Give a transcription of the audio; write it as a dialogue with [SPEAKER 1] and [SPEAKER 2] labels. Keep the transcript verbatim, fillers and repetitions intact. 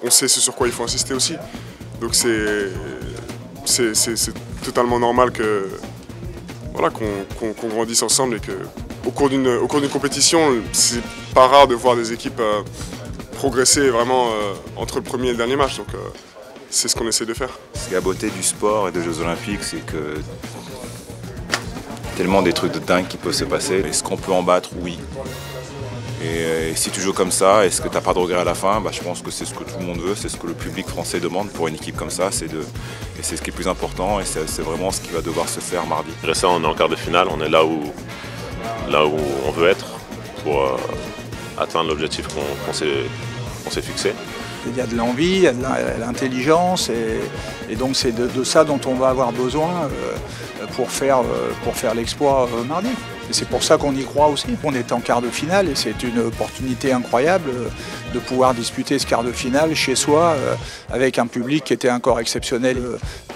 [SPEAKER 1] on sait ce sur quoi il faut insister aussi. Donc c'est totalement normal que voilà, qu'on qu'on, qu'on grandisse ensemble et qu'au cours d'une au cours d'une compétition, c'est pas rare de voir des équipes euh, progresser vraiment euh, entre le premier et le dernier match. Donc euh, c'est ce qu'on essaie de faire.
[SPEAKER 2] Ce qui est la beauté du sport et des Jeux Olympiques, c'est que tellement des trucs de dingue qui peuvent se passer. Est-ce qu'on peut en battre? Oui. Et, et si tu joues comme ça, est-ce que tu n'as pas de regret à la fin? Bah, je pense que c'est ce que tout le monde veut, c'est ce que le public français demande pour une équipe comme ça. C'est de, et c'est ce qui est plus important et c'est vraiment ce qui va devoir se faire mardi.
[SPEAKER 3] Là, on est en quart de finale, on est là où, là où on veut être pour euh, atteindre l'objectif qu'on qu'on s'est qu'on s'est fixé.
[SPEAKER 4] Il y a de l'envie, il y a de l'intelligence et, et donc c'est de, de ça dont on va avoir besoin euh, pour faire, euh, pour faire l'exploit euh, mardi. Et c'est pour ça qu'on y croit aussi. On est en quart de finale et c'est une opportunité incroyable euh, de pouvoir disputer ce quart de finale chez soi euh, avec un public qui était encore exceptionnel. Euh,